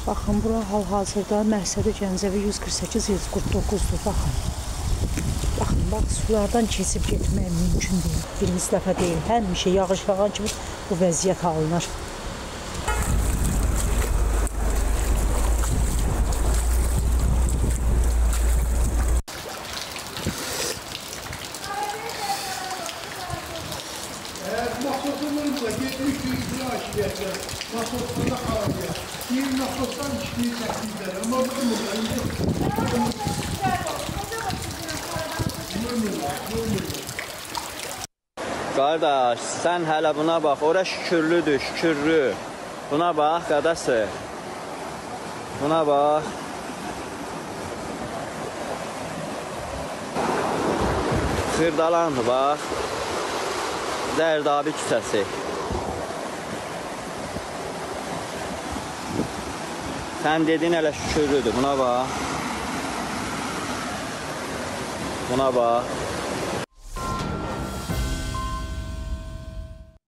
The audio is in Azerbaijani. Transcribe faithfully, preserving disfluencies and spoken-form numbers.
Baxın, bura hal-hazırda Məqsədi Gəncəvi yüz qırx səkkiz yüz qırx doqquzdur. Baxın. Baxın, bax, sulardan keçib getmək mümkün deyil. Birinci dəfə deyil, həmişə yağış yağan kimi bu vəziyyət alınır. Nasosumuzla getmiş yüzünü aşırıyətlə, nasosunda xarabıya. Bir nasosdan işliyi çəkdikləri, amma durmurlar, indi durmurlar, durmurlar. Qardaş, sən hələ buna bax, ora şükürlüdür, şükürlü. Buna bax, qadası. Buna bax. Xırdalandı, bax. Zərdabi küçəsi. Sən dedin hələ şükürlüdür, buna bax. Buna bax.